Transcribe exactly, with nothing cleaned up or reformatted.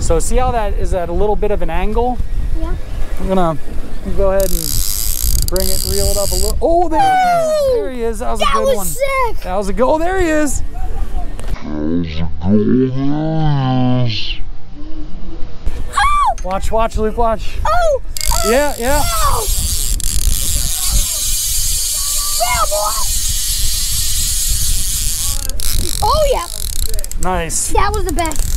So see how that is at a little bit of an angle? Yeah. I'm gonna go ahead and bring it, reel it up a little. Oh, there, oh! There he is. That was that a good was one. Sick. That was a go. Oh, there he is. Oh! Watch, watch, Luke, watch. Oh! Oh! Yeah, yeah. Oh! Yeah, boy! Oh, yeah. Nice. That was the best.